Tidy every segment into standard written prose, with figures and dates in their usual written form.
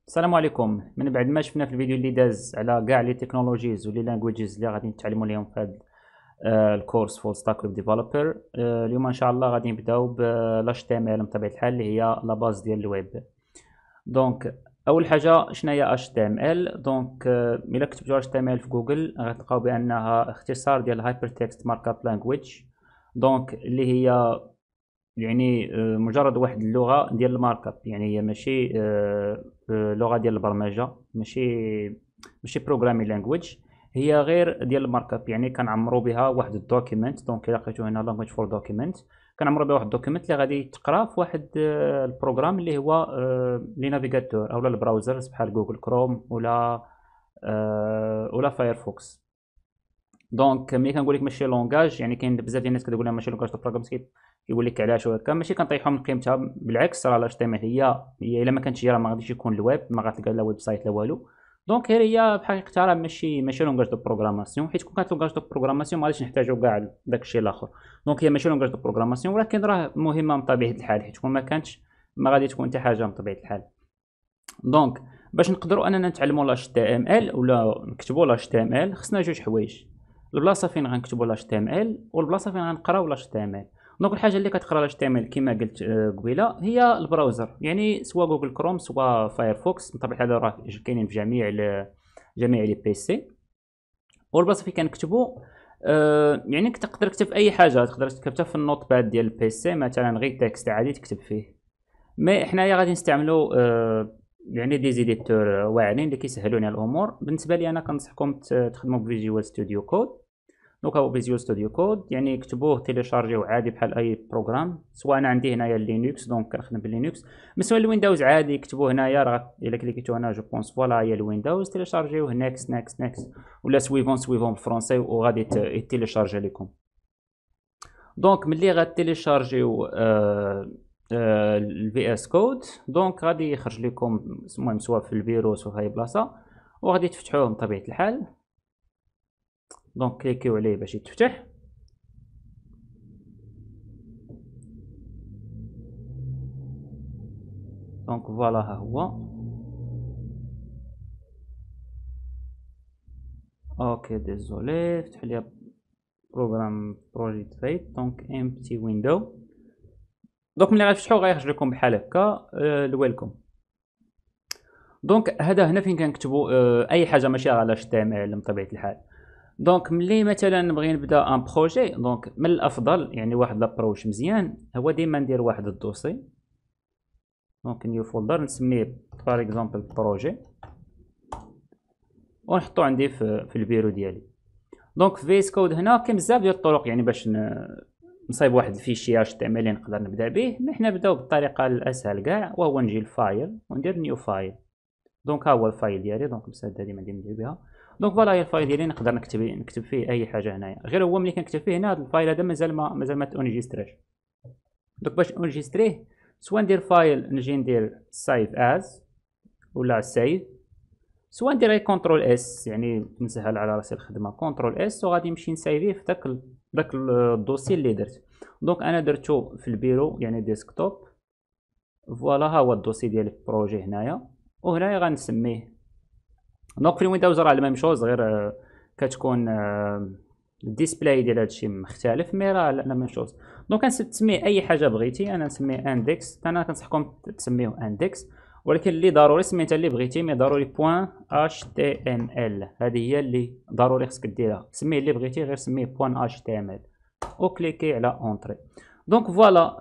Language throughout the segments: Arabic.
السلام عليكم. من بعد ما شفنا في الفيديو اللي داز على كاع لي تكنولوجيز ولي لانجويجز اللي غادي نتعلموا ليهم في هذا الكورس فول ستاك ويب ديفلوبر. اليوم ان شاء الله غادي نبداو ب HTML بطبيعه الحال اللي هي لا باز ديال الويب. دونك اول حاجه شنو هي HTML؟ دونك الا كتبتوا HTML في جوجل غتلقاو بانها اختصار ديال هايبر تكست مارك اب لانجويج. دونك اللي هي يعني مجرد واحد اللغه ديال المارك اب، يعني هي ماشي لغه ديال البرمجه، ماشي بروغرامي لانجويج، هي غير ديال المارك اب. يعني كنعمروا بها واحد الدوكيمنت. دونك الا لقيتو هنا لانجويج فور دوكيمنت، كنعمروا بها واحد الدوكيمنت اللي غادي تقرا في واحد البروغرام اللي هو لي نافيغاتور اولا البراوزرز بحال جوجل كروم ولا فايرفوكس. دونك ملي كنقول لك ماشي لونغاج، يعني كاين بزاف ديال الناس كتقول لها ماشي لونغاج دو بروغرام، كيقول لك علاش وهكا. ماشي كنطيحوا من قيمتها، بالعكس راه لاش تي هي الا ما كانتش هي راه ما غاديش يكون الويب، ما غتلقى لا ويب سايت لا والو. دونك هي بحقيقتها راه ماشي لونغاج دو بروغراماسيون، حيت كون كانت لونغاج دو بروغراماسيون ما غاديش نحتاجو كاع داك الشيء الاخر. دونك هي ماشي لونغاج دو بروغراماسيون، ولكن راه مهمه من طبيعه الحال، حيت كون ما كانتش ما غادي تكون حتى حاجه من طبيعه الحال. دونك باش نقدروا اننا نتعلموا لاش تي ام ال ولا نكتبوا لاش تي ام ال، خصنا جوج حوايج: البلاصه فين غنكتبوا لاش تي ام ال والبلاصه فين غنقراو لاش تي ام ال. دونك الحاجه اللي كتقرا لاش تي ام ال كما قلت قبيله هي البراوزر، يعني سواء جوجل كروم سواء فايرفوكس. بطبيعه الحال راه كاينين في جميع لي بي سي. والبلاصه فين كنكتبوا يعني تقدر تكتب اي حاجه، تقدر تكتبها في النوت باد ديال البي سي مثلا، غير تكست عادي تكتب فيه. مي حنايا غادي نستعملوا يعني دي زيديتور واعرين اللي كيسهلوا لنا الامور. بالنسبه لي انا كنصحكم تخدموا بفيجوال ستوديو كود. دونك هو فيجوال ستوديو كود، يعني كتبوه تيليشارجيو عادي بحال اي بروغرام. سواء انا عندي هنايا لينكس دونك كنخدم باللينكس، بالنسبه للويندوز عادي كتبوه هنايا. راه الا كليكيتو هنا جو بونس فوالا هي الويندوز، تيليشارجيوه نيكست نيكست نيكست ولا سويفون بالفرنسي وغادي يتيليشارجي لكم. دونك ملي غتيليشارجيو الفي اس كود، دونك غادي يخرج لكم المهم سواء في الفيروس سواء في اي بلاصه، وغادي تفتحوه بطبيعه الحال. دونك كليكيو عليه باش يتفتح. دونك فوالا ها هو. اوكي ديزولي فتح لي بروغرام بروجيكت فايت. دونك امبتي ويندو. دونك ملي غتفتحو غيخرج لكم بحال هكا الويلكم. دونك هذا هنا فين كنكتبوا اي حاجه ماشي على HTML بطبيعه الحال. دونك ملي مثلا نبغي نبدا ان بروجي، دونك من الافضل يعني واحد لابروش مزيان هو ديما ندير واحد الدوسي. دونك نيو فولدر نسميه بار اكزومبل بروجي ونحطو عندي في البيرو ديالي. دونك في فيس كود هنا كاين بزاف ديال الطرق يعني باش نصايب واحد الفيشي HTML اللي نقدر نبدا به. مي حنا نبداو بالطريقه الاسهل كاع، وهو نجي للفايل وندير نيو فايل. دونك ها هو الفايل ديالي. دونك مسد هذه ما ندير بها. دونك فوالا هي الفايل ديالي، نقدر نكتب فيه اي حاجه هنايا. غير هو ملي كنكتب فيه هنا هذا الفايل هذا مازال ما تونجستريش. دونك باش انجستريه سواء ندير فايل نجي ندير سايف از ولا سيف، سواء ندير كونترول اس يعني نسهل على راسي الخدمه كونترول اس وغادي نمشي نسايفيه في داك الدوسي اللي درت. دونك انا درتو في البيرو يعني ديسكتوب. فوالا ها هو الدوسي ديالي في البروجي هنايا، وهنايا غنسميه. دونك في الويندوز راه الميم شوز، غير كتكون الديسبلاي ديال هادشي مختلف، مي راه لا ميم شوز. دونك كنسميه اي حاجه بغيتي. انا نسميه اندكس، انا كنصحكم تسميوه اندكس، ولكن اللي ضروري سميتها اللي بغيتي، مي ضروري بوين اش تي ام ال. هذه هي اللي ضروري خصك ديرها. سميه اللي بغيتي غير سميه بوين اش تي ام ال وكليكي على اونطري. دونك فوالا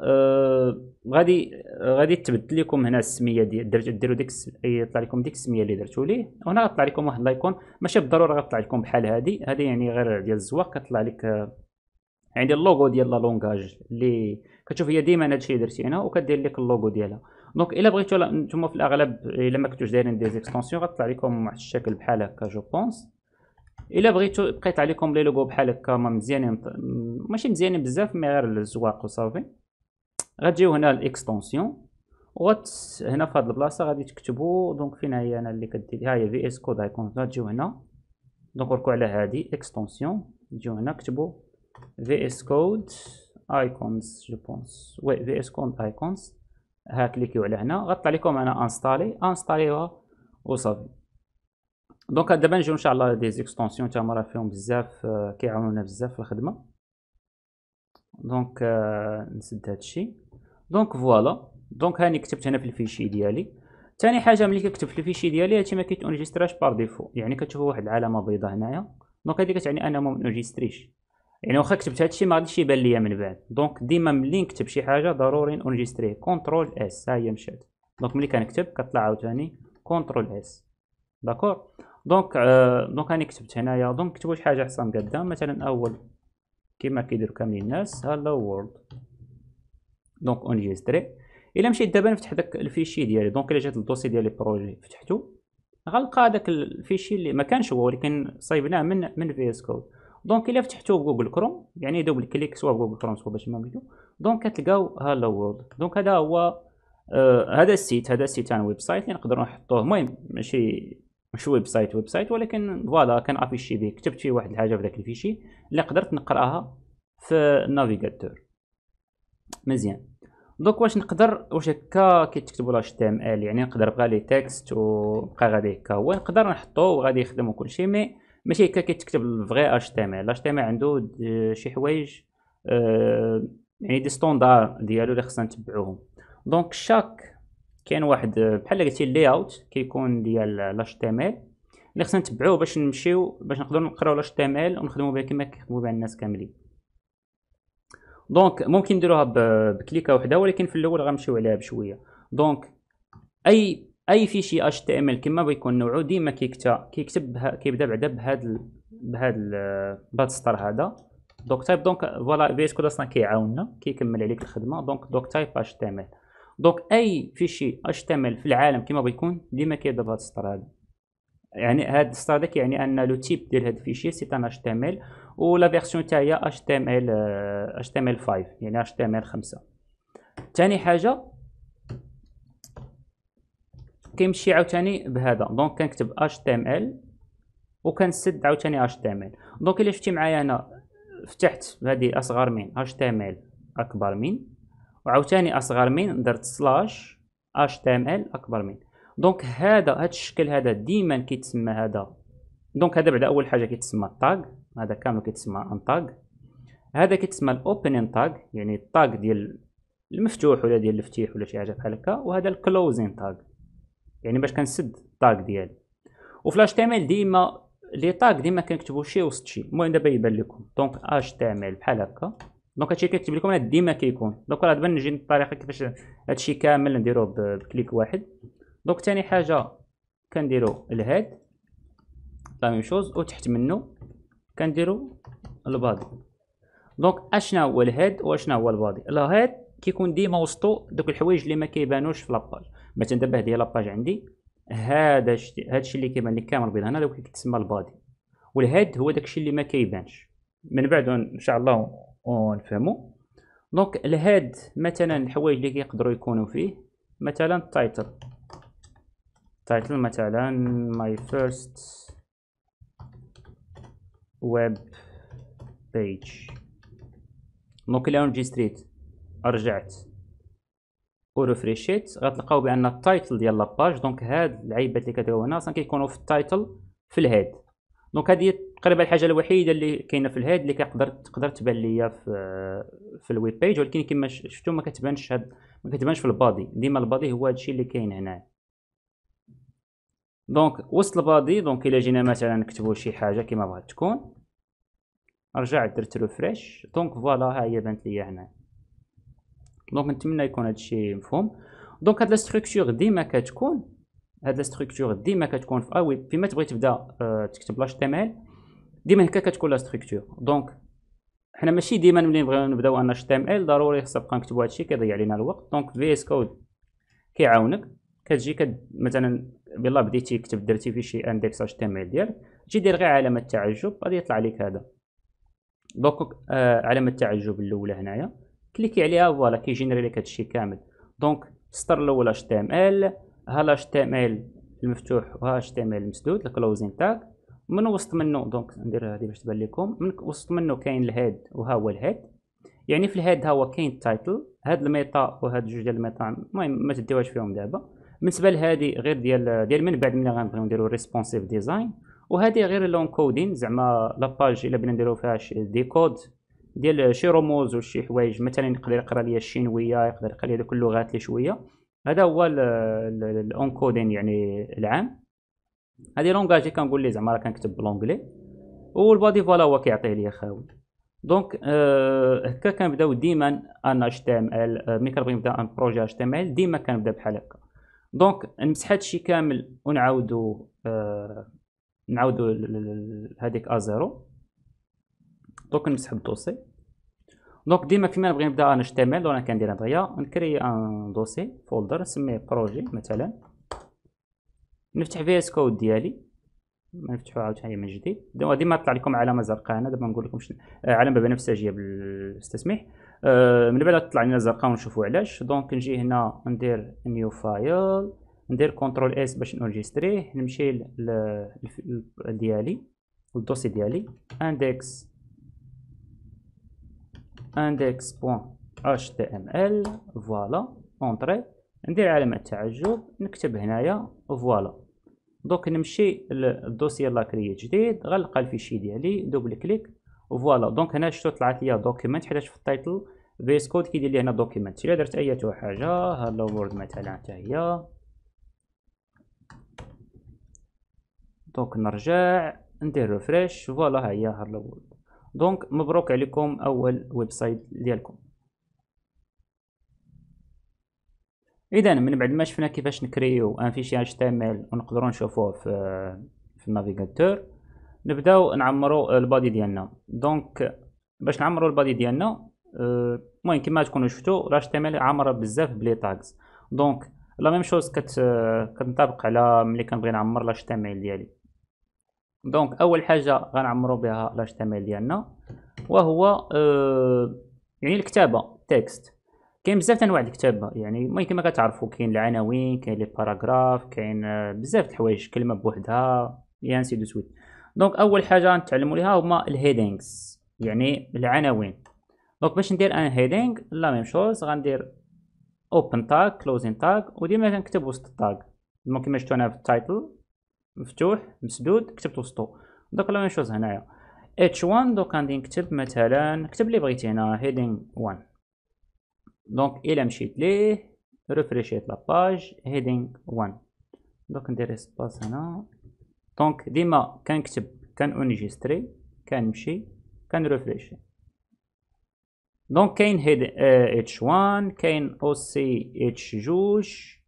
غادي تبدل لكم هنا السميه ديال ديروا يطلع لكم ديك السميه اللي درتو ليه. وهنا غطلع لكم واحد لايكون، ماشي بالضروره غطلع لكم بحال هذه يعني غير ديال الزواق كطلع لك عندي اللوغو ديال لا لونغاج اللي كتشوف هي ديما هادشي درتي هنا وكدير لك اللوغو ديالها. دونك الا بغيتو نتوما في الاغلب الا ما كنتوش دايرين دي زيكستونسيون غطلع لكم واحد الشكل بحال هكا جو بونس. الا بغيتو بقيت عليكم لي لوغو بحال هكا ما مزيانين، ماشي مزيانين بزاف مي غير الزواق وصافي. غتجيو هنا الاكستونسيون هنا في هاد البلاصه غادي تكتبوا. دونك فين هي انا اللي كدير، ها هي في اس كود ايكون. غتجيو هنا دونك وركوا على هادي اكستونسيون، تجيو هنا كتبوا في اس كود ايكونز جو بونس. وي في اس كود ايكونز. ها كليكيو على هنا غطلع لكم انا انستاليوها. وصافي. دونك دابا نجيو ان شاء الله دي زيكستونسيون تاهما راه فيهم بزاف كيعاونونا بزاف في الخدمه. دونك نسد هادشي. دونك فوالا، دونك هاني كتبت هنا في الفيشي ديالي. ثاني حاجه ملي كتكتب في الفيشي ديالي هادشي ما كيتونجستراش بار ديفو، يعني كتشوفوا واحد العلامه بيضاء هنايا، دونك هادي كتعني انا ما منجستريش، يعني واخا كتبت هادشي ما غاديش يبان ليا من بعد. دونك ديما ملي نكتب شي حاجه ضروري نونجستريه. كونترول اس ها هي مشات، دونك ملي كنكتب كطلع عاوتاني كونترول اس. داكور. دونك راني كتبت هنايا. دونك كتبوا شي حاجه احسن قدام، مثلا اول كيما كيديروا كاملين الناس هالو وورد. دونك اونجستري. الا مشيت دابا نفتح داك الفيشي ديالي، دونك الا جات الدوسي ديال البروجي فتحتو غنلقى داك الفيشي اللي ما كانش هو، ولكن صايبناه من في اس كود. دونك الا فتحتو بجوجل كروم، يعني دوبل كليك سواء بجوجل كروم سواء باش ما بغيتو، دونك كتلقاو هالو وورد. دونك هذا هو هذا السيت تاع ويب سايت اللي نقدروا نحطوه. المهم ماشي ويب سايت ولكن فوالا كان افيشي به، كتبت فيه واحد الحاجه في داك الفيشي اللي قدرت نقراها في النافيغاتور. مزيان. دونك واش هكا كيتكتبوا لاش تي ام ال، يعني نقدر بغا لي تكست وبقى غادي هكا هو نقدر نحطوه وغادي يخدم وكلشي، مي ماشي هكا كيتكتب الفغي اش تي ام ال. اش تي ام ال عنده شي حوايج يعني دي ستوندار ديالو اللي خصنا نتبعوهم. دونك شاك كاين واحد بحال قلتي لي اوت كيكون ديال لاش تي ام ال اللي خصنا نتبعوه باش نمشيو باش نقدروا نقراو لاش تي ام ال ونخدموا به كما كيخدموا به الناس كاملين. دونك ممكن نديروها بكليكه وحده، ولكن في الاول غنمشيو عليها بشويه. دونك اي فيشي اش تي ام ال كما بيكون نوعو ديما كيبدا بعدا بهذا السطر هذا دوك تايب. دونك فوالا في اس كود اصلا كيعاوننا كيكمل عليك الخدمه. دونك تايب اش تي ام ال. دونك اي فيشي اش تي ام ال في العالم كما بيكون ديما كيبدا بهذا السطر هذا، يعني هذا السطر هذا كيعني ان لو تيب ديال هذا الفيشي سي ان اش تي ام ال، ولا فيرسيون تاعها هي اش تي ام ال 5، يعني اش تي ام ال 5. ثاني حاجه كيمشي عاوتاني بهذا. دونك كنكتب اش تي ام ال وكنسد عاوتاني اش تي ام ال. دونك الا شفتي معايا انا فتحت هذه اصغر من اش تي ام ال اكبر من، وعاوتاني اصغر من درت سلاش اش تي ام ال اكبر من. دونك هذا الشكل هذا ديما كيتسمى هذا. دونك هذا بعدا اول حاجه كيتسمى التاغ، هذا كامل كيتسمى ان تاغ. هذا كيتسمى الاوبنين تاغ، يعني التاغ ديال المفتوح ولا ديال الفتيح ولا شي حاجه بحال هكا. وهذا الكلوزين تاغ، يعني باش كنسد التاغ ديالي. وفي الاش تي ام ال ديما لي تاغ ديما كنكتبوا شي وسط شي. المهم دابا يبان لكم. دونك اش تي ام ال بحال هكا. دونك هادشي كيكتب لكم هذا ديما كيكون. دونك راه دابا نجي الطريقه كيفاش هادشي كامل نديروه بكليك واحد. دونك ثاني حاجه كنديرو الهاد لا ميم شوز، وتحت منه كنديرو البادي. دونك اشنا هو الهاد واشنا هو البادي. الهاد كيكون ديما وسطو دوك الحوايج اللي ما كيبانوش في لاباج. مثلا دابا هذه لاباج عندي، هادشي اللي كيبان لك كامل بيض هنا دوك كيتسمى البادي، والهاد هو داكشي اللي ما كيبانش. من بعد ان شاء الله ونفهمو. دونك الهاد مثلا الحوايج اللي كيقدروا يكونوا فيه مثلا التايتل مثلا my first web page. دونك الا ريجستريت رجعت وريفريشيت غتلقاو بان التايتل ديال لاباج، دونك هاد العيبات اللي كتلقاو هنا اصلا كيكونوا في التايتل في الهاد. دونك هذه تقريبا الحاجه الوحيده اللي كاينه في الهاد اللي تقدر تبان ليا في الويب بيج، ولكن كما شفتوا ما كتبانش في البادي. ديما البادي هو هادشي اللي كاين هنا. دونك وسط البادي، دونك الا جينا مثلا نكتبوا شي حاجه كما بغات تكون، رجعت درت ريفريش، دونك فوالا ها هي بانت ليا هنا. دونك نتمنى يكون هادشي مفهوم. دونك هاد لا ستركتور ديما كتكون في ويب فيما تبغي تبدا تكتب لاش تي ام ال ديما هكا كتكون لا ستركتور. دونك حنا ماشي ديما ملي نبغيو نبداو ان اش تي ام ال ضروري خصنا نبقى نكتبوا هادشي كيضيع علينا الوقت. دونك في اس كود كيعاونك، كتجي مثلا بلا بديتي درتي في شي اندكس اش تي ام ال ديالك، تجي دير غير علامه تعجب غادي يطلع لك هذا. دونك علامه التعجب الاولى هنايا كليكي عليها فوالا كيجينيري لك هادشي كامل. دونك السطر الاول اش تي ام ال، ها الاش تي ام ال المفتوح وها اش تي ام ال المسدود الكلوزين تاغ. من وسط منه دونك ندير هذه باش تبان لكم، من وسط منه كاين الهاد وها هو الهاد، يعني في الهاد ها هو كاين التايتل. هاد الميتا وهاد جوج ديال الميتا المهم ما تديوهاش فيهم دابا. بالنسبه لهذه غير ديال من بعد ملي غنبغيو نديرو ريسبونسيف ديزاين، وهذه غير لون كودين زعما لاباج الا بغينا نديرو فيها دي كود ديال شي رموز وشي حوايج، مثلا يقدر يقرا ليا الشينويه، يقدر يقرا ليا دوك اللغات اللي شويه. هذا هو الاونكودين يعني العام. هذه لونغاج اللي كنقول ليه زعما راه كنكتب بالونجلي، والبادي فوالا هو كيعطيه ليا خاوي. دونك هكا كنبداو ديما ان اتش تي ام ال. ملي كنبغي نبدا ان بروجي اتش تي ام ال ديما كنبدا بحال هكا. دونك نمسح هادشي كامل ونعاودو نعاودو هذيك ا0. دونك نمسح الدوسي. دونك ديما فيما نبغي نبدا ان اتش تي ام ال وانا كندير دغيا نكري ان دوسي فولدر نسميه بروجي مثلا، نفتح في اس كود ديالي، نفتحو عاوتاني من جديد. ديما طلع لكم علامه زرقاء هنا، دابا نقول لكم علامه بنفسجيه بالتسميح. من بعد طلع لنا زرقاء ونشوفوا علاش. دونك نجي هنا ندير نيو فايل، ندير كنترول اس باش نورجستريه، نمشي ديالي الدوسي ديالي index.html فوالا اونطري، ندير علامه تعجب نكتب هنايا فوالا. دونك نمشي للدوسي لا كرييت جديد، غنلقى الفيشي ديالي دوبل كليك فوالا. دونك هنا شفتو طلعت ليا دوكيمنت حيت في التايتل في اس كود كيدير لي هنا دوكيمنت. الا درت اي حاجه هالو وورد مثلا حتى هي، دونك نرجع ندير ريفريش فوالا ها هي هالو وورد. دونك مبروك عليكم اول ويب سايت ديالكم. اذا من بعد ما شفنا كيفاش نكريو ان فيشي اتش تي ام ال ونقدروا نشوفوه في النافيغاتور، نبداو نعمروا البادي ديالنا. دونك باش نعمروا البادي ديالنا المهم كما تكونوا شفتوا اتش تي ام ال عامره بزاف بلي تاغز. دونك لا ميم شوز كتنطبق على ملي كنبغي نعمر اتش تي ام ال ديالي. دونك اول حاجه غنعمروا بها اتش تي ام ال ديالنا وهو يعني الكتابه تكست. كاين بزاف انواع الكتابه، يعني المهم كما كتعرفوا كاين العناوين، كاين لي باراغراف، كاين بزاف د الحوايج، كلمه بوحدها يانسي دو سويت. دونك اول حاجه نتعلموا ليها هما الهيدينغز يعني العناوين. دونك باش ندير ان هيدينغ لا ميم شوز غندير اوبن تاغ كلوزين تاغ، وديما كنكتب وسط التاغ. دونك كما شفتوا هنا في التايتل مفتوح مسدود كتبت وسطو. دونك لا ميم شوز هنايا h1. دونك غادي نكتب مثلا نكتب اللي بغيتي هنا هيدينغ 1. دونك الى مشيت ليه ريفريشيت لاباج هيدينغ 1. دونك ندير اسباس هنا. دونك ديما كنكتب كنونجستري كنمشي كنريفريشي. دونك كاين هيد h1 كاين او سي h2.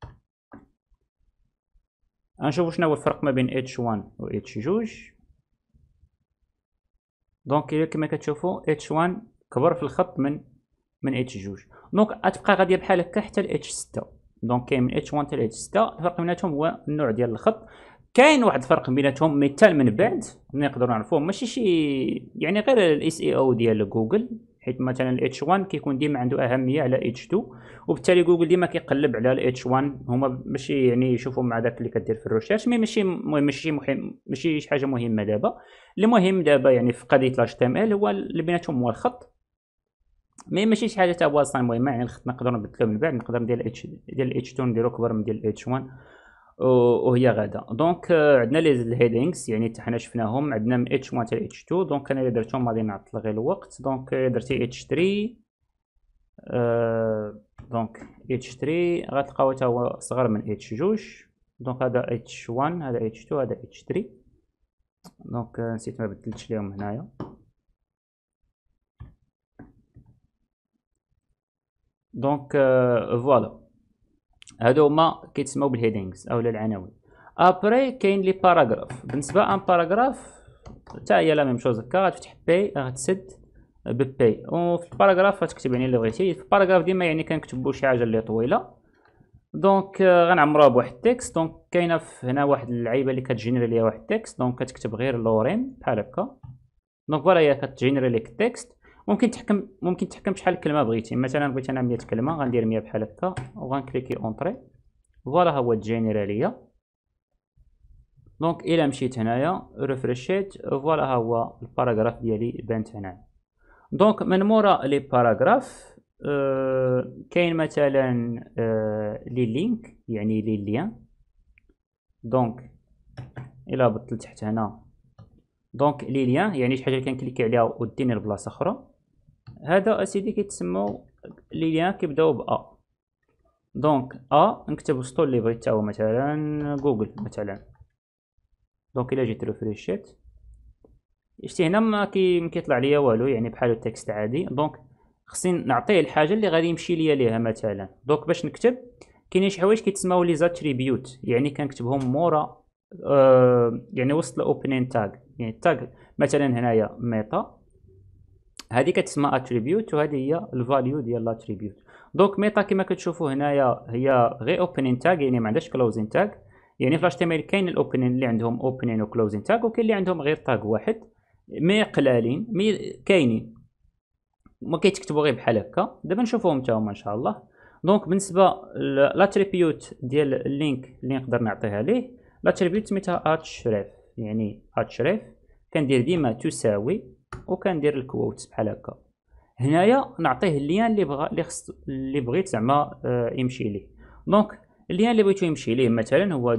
غنشوفو شنو هو الفرق ما بين h1 و h2. دونك كما كتشوفوا h1 كبر في الخط من h2. دونك غتبقى غاديه بحال هكا حتى ل h6. دونك كاين من h1 حتى ل h6. الفرق بيناتهم هو النوع ديال الخط. كاين واحد الفرق بيناتهم مثال من بعد نقدروا نعرفوه، ماشي شي يعني غير الاس اي او ديال جوجل، حيت مثلا الاتش 1 كيكون ديما عنده اهميه على اتش 2، وبالتالي جوجل ديما كيقلب على الاتش 1. هما ماشي يعني يشوفوا مع داك اللي كدير في الريسيرش، ماشي مهم، ماشي شي حاجه مهمه دابا. المهم دابا يعني في قضيه الاش تي ام ال هو اللي بيناتهم هو الخط، ماشي شي حاجه تاع واصله مهمه. يعني الخط نقدروا نبدلوه من بعد، نقدر ندير ديال اتش 2 نديرو كبر من ديال الاتش 1 وهي غادا. دونك عندنا لي الهيدينغز يعني حتى حنا شفناهم، عندنا من اتش 1 حتى اتش 2. دونك انا اللي درتهم غادي نعطل غير الوقت. دونك درتي اتش 3. دونك اتش 3 غتلقاو حتى هو صغر من اتش 2. دونك هذا اتش 1 هذا اتش 2 هذا اتش 3. دونك نسيت ما بدلتش ليهم هنايا. دونك فوالا هادو هما كيتسموا بالهيدينغز اولا العناوين. ابري كاين لي باراغراف. بالنسبه ان باراغراف حتى هي لا ميم شوز هكا، غتفتح بي غتسد ببي، وفي الباراغراف غتكتب يعني اللي بغيتي. في الباراغراف ديما يعني كنكتبوا شي حاجه اللي طويله. دونك غنعمروها بواحد التكست. دونك كاينه هنا واحد اللعيبه اللي كتجينيري ليا واحد التكست. دونك كتكتب غير لورين بحال هكا. دونك فوالا هي كتجينيري ليك التكست. ممكن تحكم بشحال كلمه بغيتي. مثلا بغيت انا 100 كلمه غندير 100 بحال هكا وغنكليكي اونطري. فوالا ها هو الجينيرا ليا. دونك الى مشيت هنايا ريفريشيت فوالا ها هو الباراغراف ديالي بانت هنايا. دونك من مورا لي باراغراف كاين مثلا لي لينك يعني لي ليان. دونك الى هبطت لتحت هنا، دونك لي ليان يعني شي حاجه اللي كنكليكي عليها وديني لبلاصه اخرى. هذا اسيدي كيتسموا لي ليان كيبداو ب ا. دونك نكتب وسطو اللي بغيت تا هو مثلا جوجل مثلا. دونك الا جيت ريفريشيت شتي هنا ما كيطلع ليا والو، يعني بحال التكست عادي. دونك خصني نعطيه الحاجه اللي غادي يمشي ليا ليها مثلا. دونك باش نكتب كاينين شي حوايج كيتسموا لي زاتريبيوت، يعني كنكتبهم مورا يعني وسط الاوبنين تاغ. يعني التاغ مثلا هنايا ميتا، هذه كتسمى اتريبيوت وهذه هي الفاليو ديال الاتريبيوت. دونك ميتا كما كتشوفوا هنايا هي غير اوبنين تاغ، يعني ما عندهاش كلوزين تاغ. يعني في HTML كاين الاوبنين اللي عندهم اوبنين وكلوزين تاغ، وكاين اللي عندهم غير تاغ واحد. مي قلالين، مي كاينين ما كيتكتبوا غير بحال هكا. دابا نشوفوهم حتى هما ان شاء الله. دونك بالنسبه لاتريبيوت ديال اللينك اللي نقدر نعطيها ليه، لاتريبيوت سميتها @href، يعني @href كندير ديما تساوي وكندير الكووت بحال هكا. هنايا نعطيه اللين اللي بغا اللي بغيت زعما يمشي ليه. دونك اللين اللي بغيتو يمشي ليه مثلا هو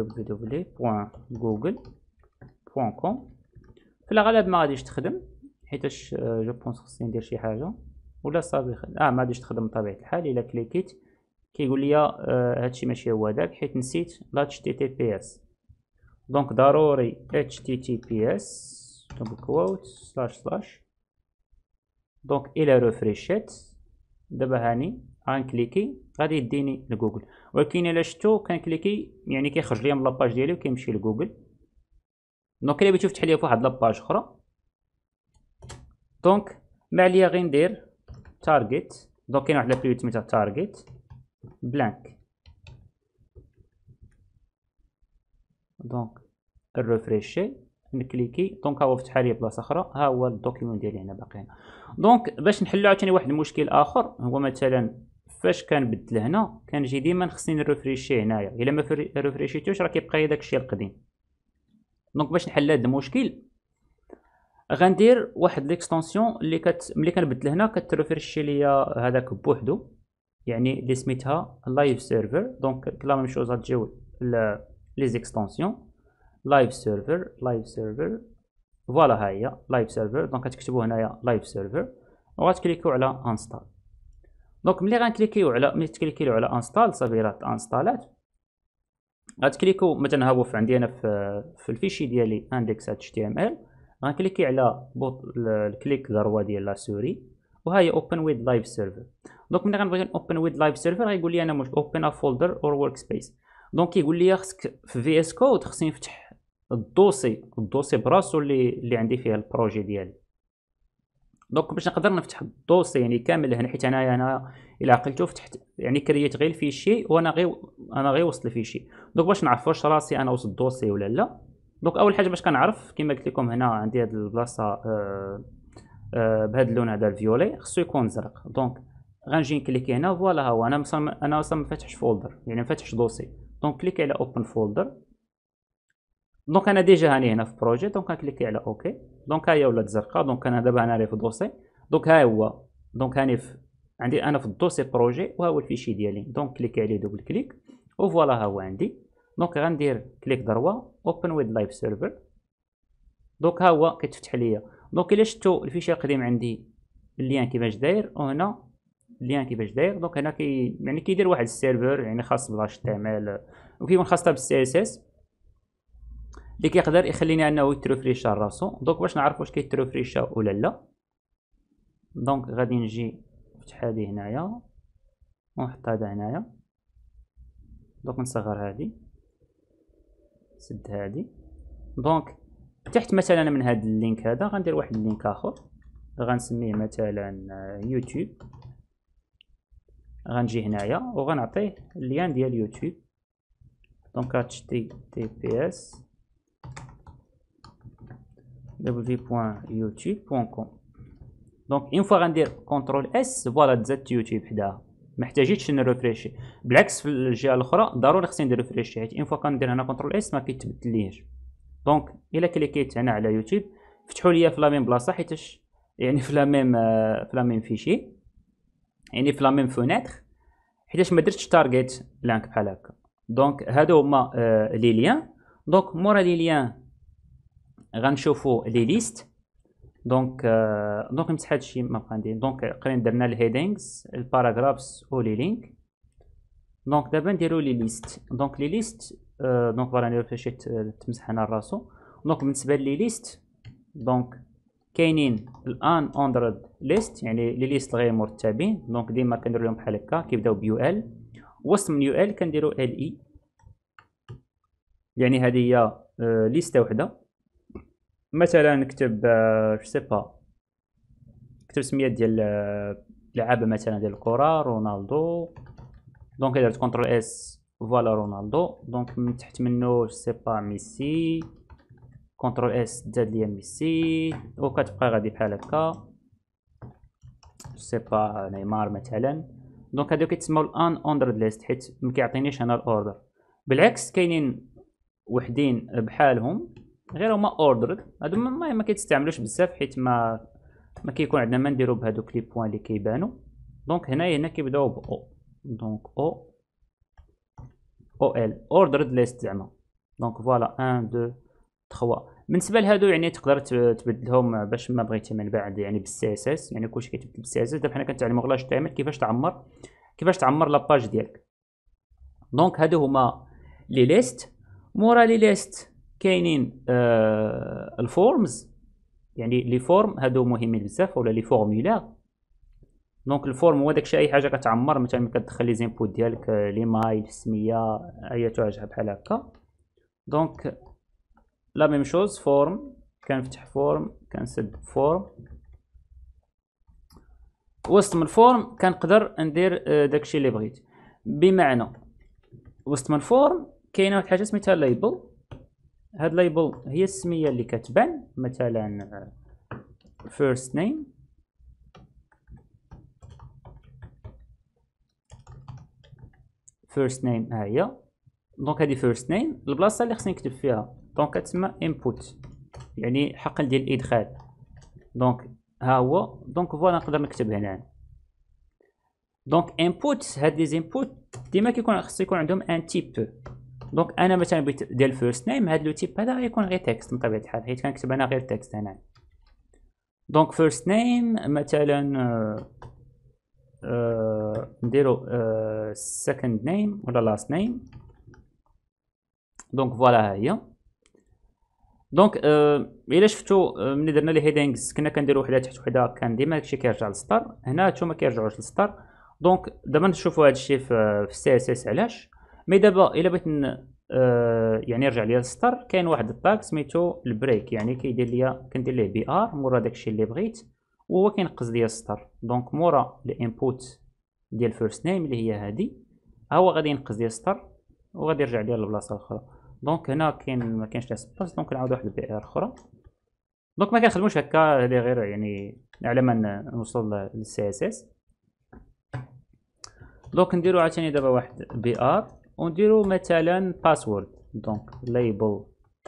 www.google.com. في الغالب ما غاديش تخدم حيتاش جو بونس خصني ندير شي حاجه ولا صافي ما غاديش تخدم بطبيعه الحال. الا كليكيت كيقول لي هادشي ماشي هو داك حيت نسيت HTTPS. دونك ضروري HTTPS دبل كووت سلاش. دونك الى ريفريشيت دابا هاني غنكليكي غادي يديني لجوجل، ولكن الا شفتو كنكليكي يعني كيخرج ليا من لاباج ديالي وكيمشي لجوجل. دونك الا بغيتو تفتح ليا فواحد لاباج اخرى، دونك ما عليا غير ندير تارجت. دونك كاين واحد لابليوت سميتها تارجت بلانك. دونك الريفريشي نكليكي، دونك ها هو فتح لي بلاصه اخرى. ها هو الدوكيمون ديالي هنا باقي هنا. دونك باش نحلو عاوتاني واحد المشكل اخر، هو مثلا فاش كنبدل هنا كنجي ديما خصني نريفريشي هنايا. الا ما ريفريشيتوش راه كيبقى داك الشيء القديم. دونك باش نحل هذا المشكل غندير واحد ليكستونسيون اللي ملي كنبدل هنا كتريفريشي ليا هذاك بوحدو، يعني اللي سميتها لايف سيرفر. دونك لا ميم شوز غتجيو لي زيكستونسيون لايف سيرفر فوالا ها هي لايف سيرفر. دونك كتكتبوا هنايا لايف سيرفر وغتكليكيو على انستال. دونك ملي تكليكيو على انستال صافي راه انستالات. غتكليكو مثلا ها هو عندي انا في الفيشي ديالي index.html. غنكليكي على الكليك ضربه ديال لا سوري وها هي اوبن ويز لايف سيرفر. دونك ملي غنبغي اوبن ويز لايف سيرفر غيقول لي انا مش اوبن ا فولدر اور ورك سبيس. دونك كيقول لي خصك في في اس كود خصني نفتح الدوسي براسو اللي عندي فيه البروجي ديالي. دونك باش نقدر نفتح الدوسي يعني كامل هنا، حيت انا الا عقلتو فتحت يعني كرييت غير الفيشي وانا غير وسط الفيشي. دونك باش نعرف واش راسي انا وسط الدوسي ولا لا. دونك اول حاجه باش كنعرف كما قلت لكم هنا عندي هاد البلاصه بهذا اللون هذا الفيولي خصو يكون زرق. دونك غنجي نكليكي هنا فوالا ها هو انا اصلا ما فاتحش فولدر يعني ما فاتحش دوسي. دونك كليكي على اوبن فولدر. دونك انا ديجا هاني هنا في بروجي. دونك كنكليكي على اوكي. دونك ها هي ولات زرقاء. دونك انا دابا هنا في دوسي. دونك ها هو دونك هاني عندي انا في الدوسي بروجي وها هو الفيشي ديالي. دونك كليكي عليه دوبل كليك وفوالا ها هو عندي. دونك غندير كليك ضربه اوبن ويز لايف سيرفر. دونك ها هو كتفتح ليا. دونك الا شفتوا الفيشي القديم عندي اللين كيفاش داير وهنا اللين كيفاش داير. دونك هنا يعني كيدير واحد السيرفر يعني خاص بال HTML وكيكون خاص حتى بال CSS اللي كيقدر يخليني انه يترفريشا راسو. دونك باش نعرف واش كيترفريشا ولا لا، دونك غادي نجي نفتح هادي هنايا ونحط هذا هنايا. دونك نصغر هادي نسد هادي. دونك تحت مثلا من هاد اللينك هذا غندير واحد اللينك اخر غنسميه مثلا يوتيوب. غنجي هنايا وغنعطيه اللين ديال يوتيوب. دونك https www.youtube.com. دونك اون فوا غندير كونترول اس فوالا تزادت يوتيوب حداها، ما احتاجيتش نريفريشي. بالعكس في الجهه الاخرى ضروري خصني ندير ريفريشي حيت اون فوا كندير هنا كونترول اس ما كيتبدليش. دونك الا كليكيت هنا على يوتيوب فتحوا ليا في لا ميم بلاصه حيتاش يعني في لا ميم فيشي. يعني في لا ميم فونيتر، حيتاش ما درتش تارجيت بلانك بحال هكا. دونك هادو هما لي ليان. دونك مورا لي ليان غنشوفو لي ليست. دونك نمسح هادشي ما بقى ندير. دونك قرينا درنا الهيدينغز الباراغرافز و لي لينك. دونك دابا نديرو لي ليست. دونك لي ليست دونك فوالا نديرو فاش تمسح هنا راسو. دونك بالنسبه لي ليست، دونك كاينين الان اوندرد ليست يعني لي ليست غير مرتبين. دونك ديما كندير لهم بحال هكا كيبداو بيو ال، وسط من يو ال كنديرو ال اي، يعني هذه هي ليسته وحده. مثلا نكتب جو سي با، نكتب سميات ديال لعابه مثلا ديال الكره رونالدو. دونك درت كونترول اس فوالا رونالدو. دونك من تحت منه جو سي با ميسي، كونترول اس زاد ليا ميسي، وكتبقى غادي بحال هكا جو سي با نيمار مثلا. دونك هادو كيتسموا الان اوندرد ليست حيت ما كيعطينيش هنا الاوردر. بالعكس كاينين وحدين بحالهم غير هما اوردرد، هادو ما كيتستعملوش بزاف حيت ما كيكون عندنا ما نديرو بهادوك لي بوين اللي كيبانو. دونك هنا كيبداو ب او. دونك او ال اوردرد ليست زعما. دونك فوالا 1 2 3. بالنسبه لهادو يعني تقدر تبدلهم باش ما بغيتي من بعد يعني بالسي اس اس، يعني كلشي كيتبدل بالسي اس اس. دابا حنا كنتعلموا غلاش تعمل كيفاش تعمر لاباج ديالك. دونك هادو هما لي ليست. مورا لي ليست كاينين الفورمز، يعني لي فورم هادو مهمين بزاف، ولا لي فورمولير. دونك الفورم هو داكشي اي حاجه كتعمر، مثلا كتدخل لي زينبوت ديالك ليمايل السميه اي حاجه بحال هكا. دونك لا ميم شوز فورم، كنفتح فورم كنسد فورم. وسط من الفورم كنقدر ندير داكشي اللي بغيت. بمعنى وسط من الفورم كاينه واحد الحاجه سميتها ليبل. هاد ليبل هي السميه اللي كتبان، مثلا first name ها هي. دونك هادي first name البلاصه اللي خصني نكتب فيها دونك كتسمى input، يعني حقل ديال الادخال. دونك ها هو. دونك فوالا نقدر نكتب هنا. دونك input هاد لي زينبوت ديما خصو يكون عندهم ان تيب. دونك انا مثلا بغيت ديال first name هاد لو تيب هذا غيكون غير تكست من طبيعه الحال، حيت كنكتب انا غير تكست هنا. دونك first name مثلا نديرو second name ولا last name. دونك فوالا ها هي. دونك الا شفتو ملي درنا لي هيدينغز كنا كنديرو وحده تحت وحده، كان ديما هادشي كيرجع للسطر. هنا هادشي ما كيرجعوش للسطر. دونك دابا نشوفو هادشي في السي اس اس علاش. مي دابا الا بغيت يعني يرجع ليا للسطر، كاين واحد الطاق سميتو البريك، يعني كيدير ليا كندير ليه بي ار مورا داكشي اللي بغيت، وهو كينقص ليا السطر. دونك مورا الانبوت ديال فيرست نيم اللي هي هادي، ها هو غادي ينقص ليا السطر وغادي يرجع ليا للبلاصه الاخرى. دونك هنا ما كاينش سباس. دونك نعاود واحد البي ار اخرى. دونك ما كنخدموش هكا، هادي غير يعني على ما نوصل للسي اس اس. دونك نديرو عاوتاني دابا واحد بي ار ونديرو مثلا باسورد. دونك ليبل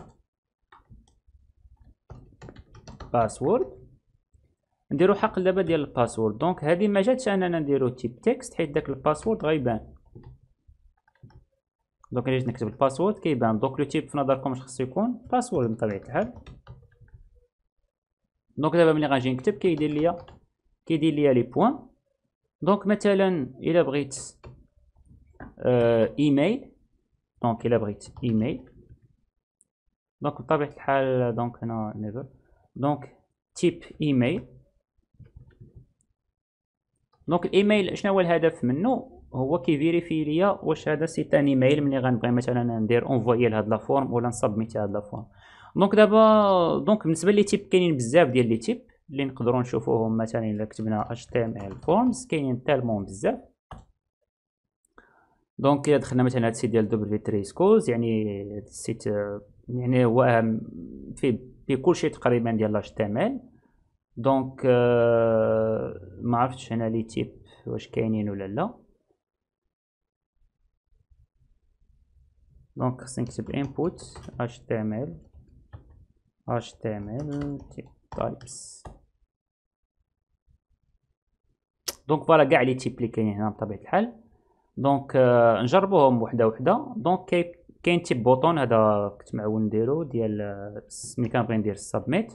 باسورد، نديرو حقل دابا ديال الباسورد. دونك هادي ما جاتش اننا نديرو تيب تكست حيت داك الباسورد غيبان. دونك الا جيت نكتب الباسورد كيبان. دونك لو تيب في نظركم اش خصو يكون؟ باسورد بطبيعه الحال. دونك دابا ملي غنجي نكتب كيدير ليا لي بوين. دونك مثلا الا بغيت ايميل، دونك الا بغيت ايميل، دونك بطبيعه الحال دونك هنا نيفر. دونك تيب ايميل. دونك الايميل شنو هو الهدف منه؟ هو كيفيريفي ليا واش هذا سي ان ايميل ملي غنبغي مثلا ندير اونفويي لهاد لا فورم ولا نسبميتي هاد لا فورم. دونك دابا دونك بالنسبه لي تيب كاينين بزاف ديال لي تيب اللي نقدروا نشوفوهم. مثلا الا كتبنا HTML فورمز كاينين تالمون بزاف. دونك الا دخلنا مثلا هاد السيت ديال W3 سكولز، يعني هاد السيت يعني هو فيه كلشي تقريبا ديال HTML. دونك ما عرفتش هنا لي تيب واش كاينين ولا لا. دونك خصني نكتب input HTML types. دونك فوالا كاع لي تيب اللي كاينين هنا بطبيعه الحال. دونك نجربوهم وحده وحده. دونك كاين تيب بوطون، هذا كنت معول نديرو ديال ملي كنبغي ندير سبميت.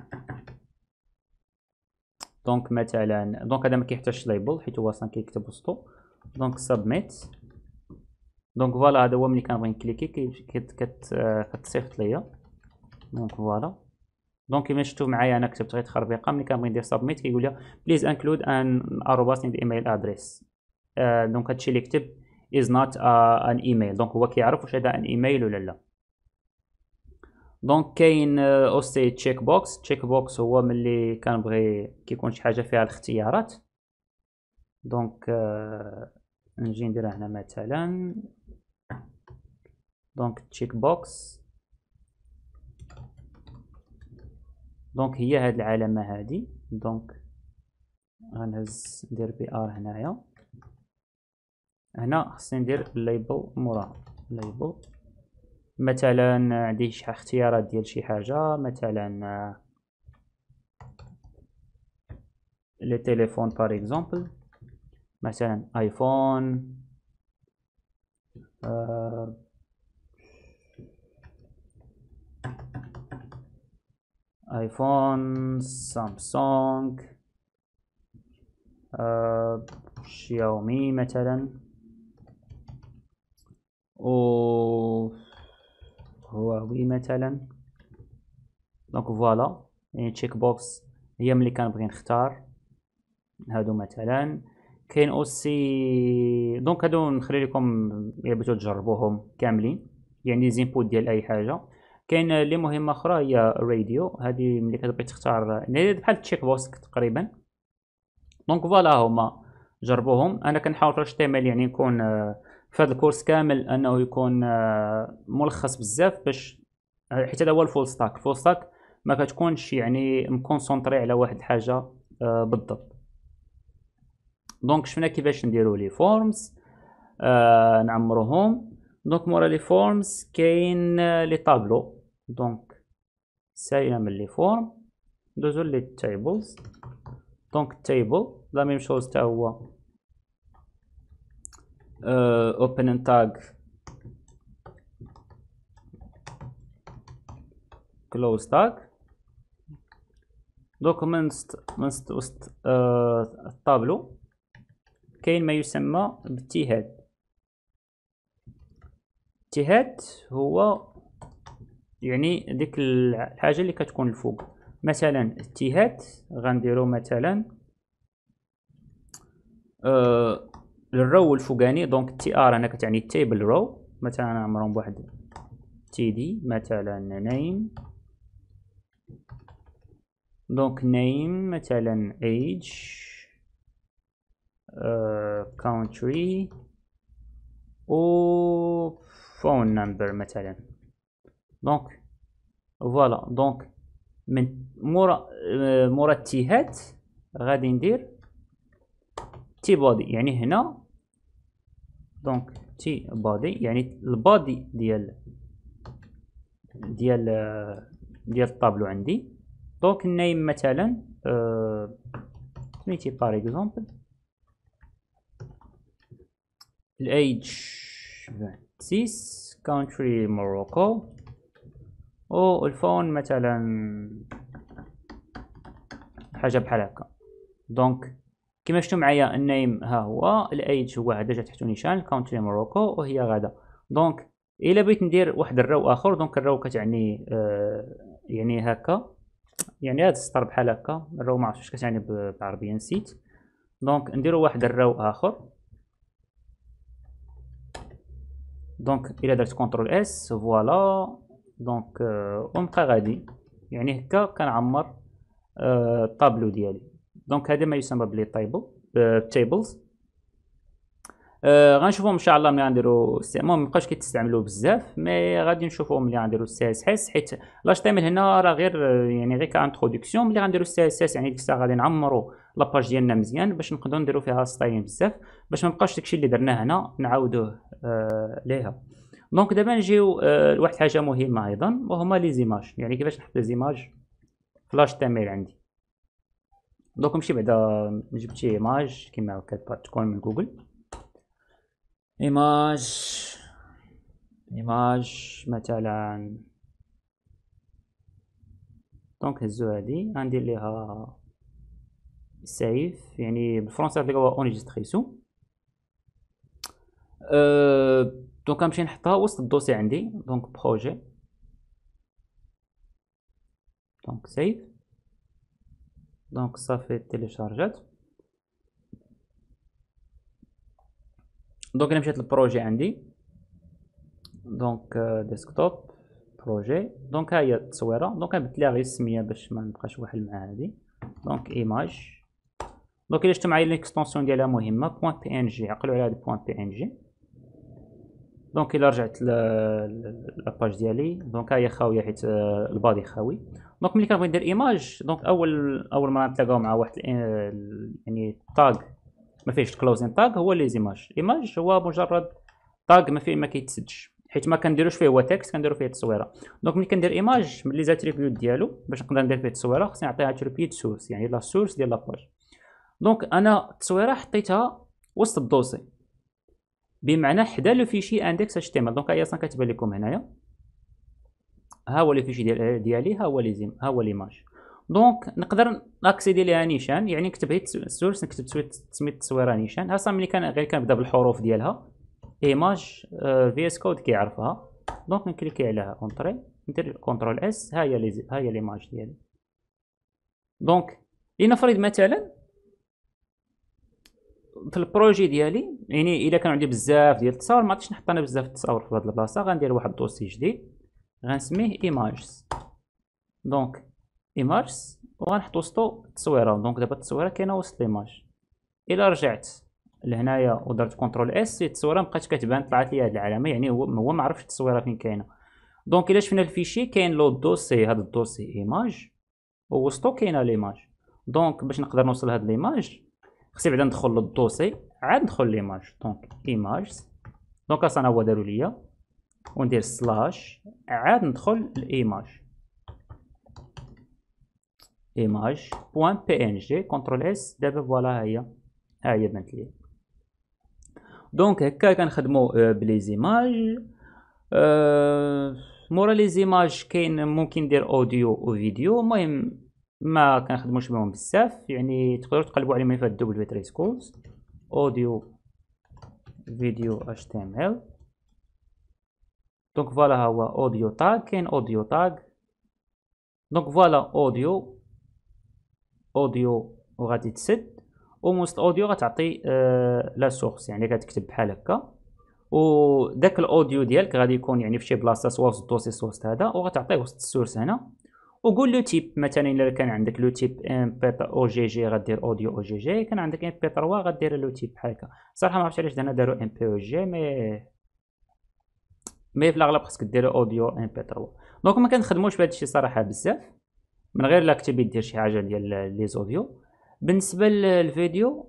دونك مثلا دونك هذا ما كيحتاجش ليبل حيت هو اصلا كيكتب وسطو. دونك سبميت. دونك فوالا هذا هو ملي كنبغي نكليكي كتصيفط ليا. دونك فوالا. دونك كيما شفتوا معايا انا كتبت غير تخربيقه ملي كنبغي ندير سبميت كيقول لي بليز انكلود ان اروباس ان ايميل ادريس. دونك هادشي اللي كتب is not an email. دونك هو كيعرف واش هذا ان ايميل ولا لا. دونك كاين اوسي تشيك بوكس. تشيك بوكس هو ملي كنبغي كيكون شي حاجه فيها الاختيارات. دونك نجي نديرها هنا مثلا. دونك تشيك بوكس دونك هي هاد العلامه هادي. دونك غنهز ندير بي ار هنايا. هنا خصني ندير الليبل موراها. ليبل مثلا عندي شي اختيارات ديال شي حاجه، مثلا لي تيليفون بار اكزومبل، مثلا ايفون، ايفون، سامسونج، شاومي مثلا، و هواوي مثلا. دونك فوالا يعني تشيك بوكس هي ملي كنبغي نختار هادو مثلا. كاين اوسي دونك هادو نخلي لكم الا بغيتو تجربوهم كاملين، يعني زينبوت ديال اي حاجه. كاين اللي مهمه اخرى هي راديو، هذه ملي كتبغي تختار يعني بحال تشيك بوكس تقريبا. دونك فوالا هما جربوهم. انا كنحاول في HTML يعني نكون في هذا الكورس كامل انه يكون ملخص بزاف باش حيت هذا هو الفول ستاك. الفول ستاك ما كتكونش يعني مكونسونطري على واحد الحاجه بالضبط. دونك شفنا كيفاش نديرو لي فورمز نعمروهم. دونك مورا لي فورمز كاين لي طابلو. دونك ساينا من لي فورم ندوزو لي تيبلز. دونك التيبل لا ميم شوز تا هو open tag close tag. دوك من وسط الطابلو كاين ما يسمى بالتيهات. التيهات هو يعني ديك الحاجه اللي كتكون الفوق. مثلا التيهات غنديرو مثلا الرو الفوقاني. دونك تي ار هنا كتعني تيبل رو، مثلا نعمرهم بواحد تي دي مثلا نيم. دونك نيم مثلا age country و phone number مثلا. دونك فوالا. دونك من مورا التيهات غادي ندير تي بودي يعني هنا. دونك تي بودي يعني البادي ديال الطابلو عندي. دونك النيم مثلا سميتي بار اكزومبل الايج 26 كونتري موروكو و الفون مثلا حاجه بحال هكا. دونك كما شفتوا معايا النيم ها هو، الايج هو هذا جا تحتو نيشان كونتري موروكو وهي غادا. دونك الا بغيت ندير واحد الرو اخر. دونك الرو كتعني يعني هكا، يعني هذا السطر بحال هكا. الرو ما عرفتش واش كتعني بالعربيه نسيت. دونك نديرو واحد الرو اخر. دونك الا درت كونترول اس فوالا. دونك ونبقى غادي يعني هكا كنعمر الطابلو ديالي. دونك هذا ما يسمى بلي تيبلز. غنشوفهم ان شاء الله ملي غنديرو المهم مابقاش كيتستعملوا بزاف، مي غادي نشوفوهم ملي غنديرو السي اس اس. حيت لاش تي ام ال هنا راه غير يعني غير كانتروداكسيون. ملي غنديرو السي اس اس يعني ديك الساعه غادي نعمرو لاباج ديالنا مزيان باش نقدروا نديرو فيها ستايلين بزاف، باش ما نبقاش داكشي اللي درناه هنا نعاودوه ليها. دونك دابا نجيو لواحد الحاجه مهمه ايضا وهما لي زيماج. يعني كيفاش نحط لي زيماج في لاش تي ام ال عندي. دونك نمشي بعدا جبت شي ايماج كيما هكا تكون من جوجل. ايماج مثلا، دونك هزو هادي غندير ليها سيف، يعني بالفرنسا تلقاوها اونجستريسو. دونك غنمشي نحطها وسط الدوسي عندي، دونك بروجي، دونك سيف، دونك صافي تيليشارجات. دونك انا مشيت للبروجي عندي، دونك ديسكتوب بروجي، دونك ها هي التصويره، دونك نبدل ليها غير السميه باش ما نبقاش واحد مع هادي، دونك ايماج. دونك الا شفتو معايا ليكستونسيون ديالها مهمه بوان بي ان جي، عقلوا على هاد بوان بي ان جي. دونك الا رجعت لاباج ديالي، دونك ها هي خاويه حيت البادي خاوي. دونك ملي كنبغي ندير ايماج، دونك اول مره نتلاقاو مع واحد يعني تاغ ما فيهش كلوزين تاغ هو لي زيماج. ايماج هو مجرد تاغ ما كيتسدش، حيت ما كنديروش فيه هو تكست، كنديرو فيه التصويره. دونك ملي كندير ايماج من لي زاتريبيوت ديالو باش نقدر ندير فيه التصويره، خصني نعطيها اتريبيوت سورس، يعني لا سورس ديال لاباج. دونك انا التصويره حطيتها وسط الدوسي، بمعنى حدا لو فيشي اندكس اش تي ام ال. دونك هي اصلا كتبان لكم هنايا، ها هو لو فيشي ديالي، ها هو ها هو ليماج. دونك نقدر ناكسيدي ليها نيشان، يعني نكتب هي السورس، نكتب سميت التصويره نيشان. ها ملي غير كنبدا بالحروف ديالها ايماج في اس كود كيعرفها. دونك نكليكي عليها اونطري، ندير كونترول اس، ها هي ليماج ديالي. دونك لنفرض مثلا في البروجي ديالي، يعني الا كان عندي بزاف ديال التصاور ما عرفتش نحط انا بزاف التصاور في هاد البلاصه، غندير واحد الدوسي جديد غنسميه ايماجز. دونك ايماجز وغنحط وسطو التصويره. دونك دابا التصويره كاينه وسط ليماج. الا رجعت لهنايا ودرت كونترول اس، التصويره مبقاتش كتبان، طلعت لي هاد العلامه، يعني هو ما عرفش التصويره فين كاينه. دونك الا شفنا الفيشي كاين لو دوسي، هاد الدوسي ايماج ووسطو كاينه ليماج. دونك باش نقدر نوصل لهاد ليماج خصني بعدا ندخل للدوسي، عاد ندخل ليماج، دونك ايماجز. دونك اصلا هو دارو ليا، وندير سلاش، عاد ندخل لايماج، ايماج بوان بي ان جي، كونترول اس. دابا فوالا ها هي بانت ليا. دونك هكا كنخدمو بلي زيماج. مورا لي زيماج كاين ممكن ندير اوديو وفيديو، المهم ما كنخدموش بهم بزاف، يعني تقدروا تقلبوا عليهم في الدبليو تري سكولز، اوديو فيديو اش تي ام ال. دونك فوالا ها هو اوديو تاغ، كاين اوديو تاغ. دونك فوالا اوديو وغادي تسد، وموسط اوديو غتعطي لا سورس، يعني كتكتب بحال هكا، وداك الاوديو ديالك غادي يكون يعني في شي بلاصه سوا وسط الدوسي سوا وسط هذا، وغتعطيه وسط السورس هنا. وقول له تيب، مثلا الا كان عندك لو تيب ام بي او جي جي غدير اوديو او جي جي، كان عندك ام بي 3 غدير لو تيب بحال هكا. صراحه ما عرفتش علاش هنا داروا ام بي او جي، مي في الاغلب خصك دير اوديو ام بي 3. دونك ما كنخدموش بهذا الشيء صراحه بزاف، من غير لا كتبي دير شي حاجه ديال لي زوديو. بالنسبه للفيديو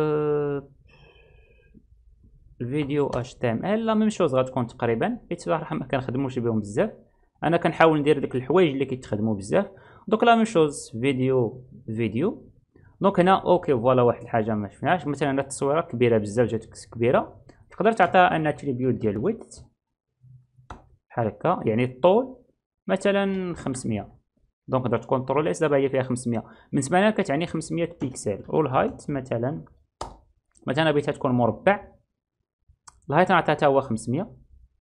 الفيديو اش تي ام ال لا ميم شوز غتكون تقريبا، حيت صراحه ما كنخدموش بهم بزاف. انا كنحاول ندير ديك الحوايج اللي كيتخدموا بزاف. دونك لا ميم شوز فيديو. دونك هنا اوكي فوالا واحد الحاجه ما شفناش، مثلا هاد التصويره كبيره بزاف، جاتك كبيره، تقدر تعطيها ان اتريبيوت ديال ويدث بحال هكا، يعني الطول مثلا 500. دونك درت كونترول اس، دابا هي فيها 500، بالنسبه لنا كتعني 500 بيكسل. والهايت مثلا بغيتها تكون مربع، الهايت نعطيها حتى هو 500.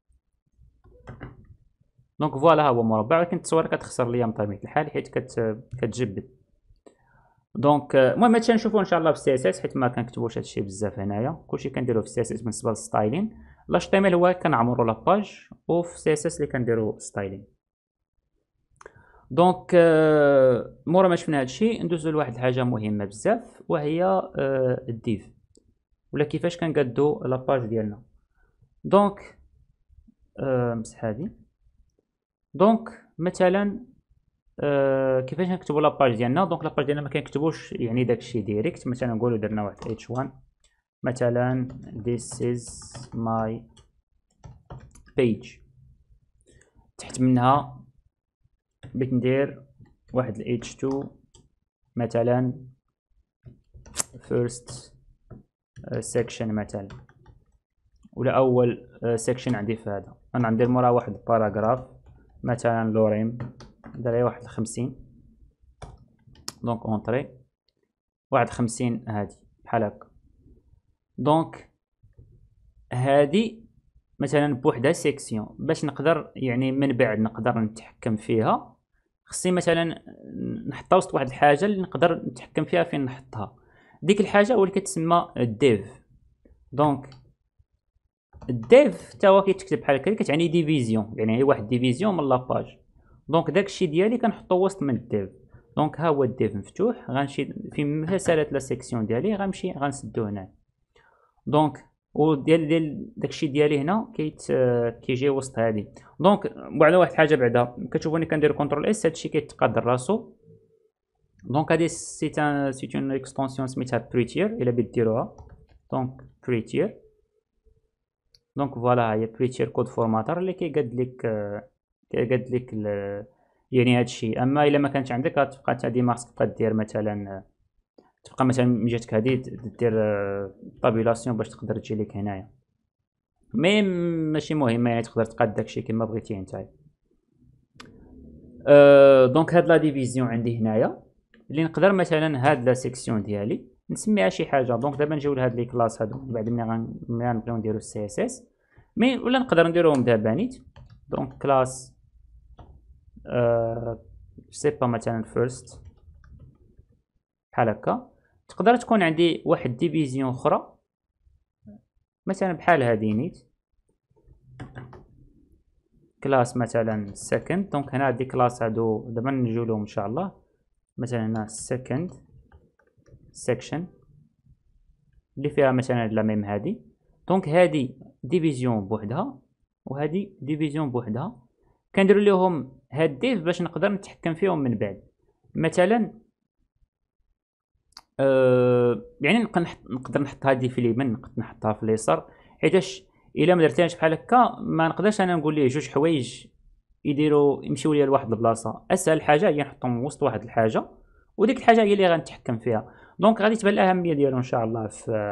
دونك فوالا ها هو مربع، ولكن التصويره كتخسر ليا بطبيعه الحال حيت كتجبد. دونك المهم هادشي نشوفوه ان شاء الله في السي اس اس، حيت ما كنكتبوش هادشي بزاف هنايا، كلشي كنديروه في السي اس اس. بالنسبه للستايلين لاش تي ام ال هو كنعمرو لاباج، وفي السي اس اس اللي كنديرو ستايلين. دونك مورا ما شفنا هادشي ندوزو لواحد الحاجه مهمه بزاف، وهي الديف، ولا كيفاش كنقادو لاباج ديالنا. دونك مسح هادي. دونك مثلا كيفاش نكتبوا لاباج ديالنا. دونك لاباج ديالنا ما كنكتبوش يعني داكشي ديريكت، مثلا نقولوا درنا واحد h1 مثلا this is my page، تحت منها بغيت ندير واحد h2 مثلا first section مثلا، ولا اول section عندي في هذا. انا ندير مورا واحد باراغراف مثلا لوريم ندير واحد 50 دونك اونطري واحد 50 هادي بحال هكا. دونك هادي مثلا بوحدها سيكسيون باش نقدر يعني من بعد نقدر نتحكم فيها. خصني مثلا نحطها وسط واحد الحاجه اللي نقدر نتحكم فيها فين نحطها. ديك الحاجه هو اللي كتسمى الديف. دونك الديف تا هو كيتكتب بحال هكا كتعني ديفيزيون، يعني هي واحد ديفيزيون من لاباج. دونك داكشي ديالي كنحطو وسط من الديف. دونك ها هو الديف مفتوح، غنمشي فين سالات لا سيكسيون ديالي غنمشي غنسدو هنا. دونك وديال داكشي ديالي هنا كيجي وسط هادي. دونك بعدا واحد الحاجه بعدا كتشوفوني كندير كونترول اس هادشي كيتقاد راسو. دونك هادي سي اون اكستونسيون سميتها بريتير الا بغيت ديروها. دونك بريتير دونك فوالا هي بريتير كود فورماتر اللي كيقاد لك يعني هادشي. اما الا ما كانش عندك غتبقى نتا ديما خصك تبقى دير مثلا تبقى مثلا من جهتك هادي دير طابيلاسيون باش تقدر تجي لك هنايا. مي ماشي مهمه يعني تقدر تقاد داكشي كما بغيتي نتايا. دونك هاد لا ديفيزيون عندي هنايا اللي نقدر مثلا هاد لا سيكسيون ديالي نسميها شي حاجه. دونك دابا نجيو لهاد لي كلاس هادو بعد ملي غنبداو نديرو السي اس اس مي ولا نقدر نديروهم دابا نيت. دونك كلاس سي با مثلا فيرست بحال هكا. تقدر تكون عندي واحد ديفيزيون اخرى مثلا بحال هادي نيت كلاس مثلا سكند. دونك هنا هادي كلاس هادو دابا نجيو لهم ان شاء الله. مثلا هنا سكند سيكشن اللي فيها مثلا لا ميم هادي. دونك هادي ديفيزيون بوحدها وهادي ديفيزيون بوحدها. كنديروا لهم هاد ديف باش نقدر نتحكم فيهم من بعد. مثلا يعني نقدر نحط هادي في اليمين نقدر نحطها في اليسار حيتاش الا ما درتهاش بحال هكا ما نقدرش انا نقول ليه جوج حوايج يمشيو ليا لواحد البلاصه. اسهل حاجه هي نحطهم وسط واحد الحاجه وديك الحاجه هي اللي غنتحكم فيها. دونك غادي تبان الاهميه ديالو ان شاء الله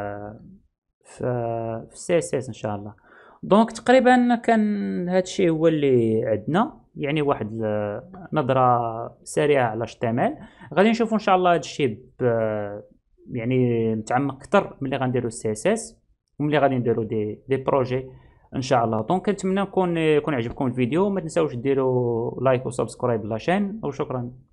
في السي اس اس ان شاء الله. دونك تقريبا كان هادشي هو اللي عندنا، يعني واحد نظره سريعه على اشتمال. غادي نشوفوا ان شاء الله هادشي يعني متعمق اكثر ملي غنديروا السي اس اس وملي غادي نديروا دي بروجي ان شاء الله. دونك كنتمنى يكون عجبكم الفيديو. ما تنساوش ديروا لايك وسبسكرايب لاشين وشكرا.